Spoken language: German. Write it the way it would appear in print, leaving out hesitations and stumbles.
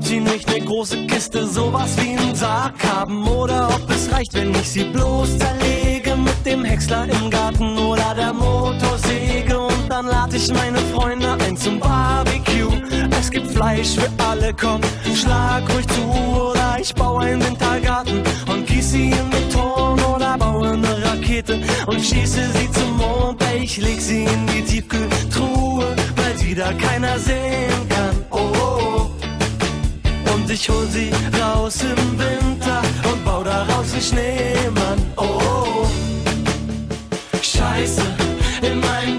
sie nicht ne große Kiste, sowas wie einen Sarg haben. Oder ob es reicht, wenn ich sie bloß zerlege mit dem Häcksler im Garten oder der Motorsäge. Und dann lad ich meine Freunde ein zum Barbecue. Es gibt Fleisch für alle, komm, schlag ruhig zu. Oder ich baue einen Wintergarten und gieße sie in Beton. Oder baue eine Rakete und schieße sie zum Mond. Ich leg sie in die Tiefkühltruhe, weil sie da keiner sehen kann. Oh, oh, oh. Und ich hol sie raus im Winter und bau daraus einen Schneemann. Oh, oh, oh. Scheiße, in meinem